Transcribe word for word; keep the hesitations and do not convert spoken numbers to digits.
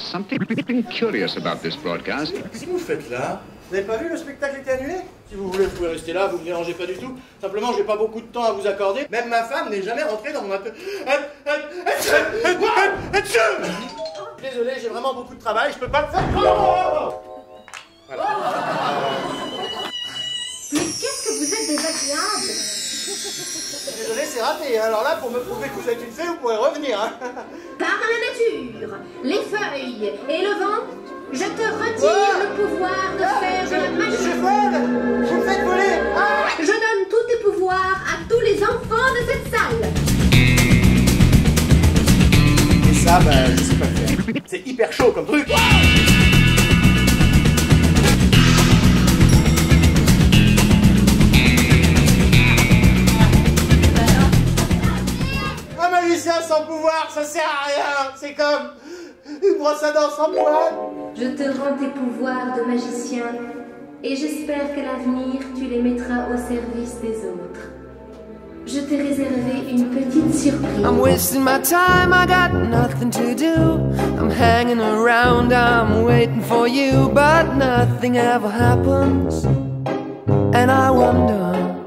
something curious about this broadcast. Qu'est-ce que vous faites là? Vous n'avez pas vu, le spectacle était annulé? Si vous voulez, vous pouvez rester là, vous ne me dérangez pas du tout. Simplement, j'ai pas beaucoup de temps à vous accorder. Même ma femme n'est jamais rentrée dans mon atelier. Désolé, j'ai vraiment beaucoup de travail, je peux pas le faire. Voilà. Mais qu'est-ce que vous êtes désagréable! Désolé, c'est raté. Alors là, pour me prouver que vous êtes une fée, vous pourrez revenir. Hein. Par la nature, les feuilles et le vent, je te retire oh le pouvoir de faire je, de la magie. Je vole. Vous me faites voler. Ah Je donne tous tes pouvoirs à tous les enfants de cette salle. Et ça, ben, je sais pas le faire. C'est hyper chaud comme truc. Un magicien sans pouvoir, ça sert à rien. C'est comme une brosse à dents sans poil. Je te rends tes pouvoirs de magicien et j'espère qu'à l'avenir tu les mettras au service des autres. Je t'ai réservé une petite surprise. I'm wasting my time, I got nothing to do. I'm hanging around, I'm waiting for you, but nothing ever happens. And I wonder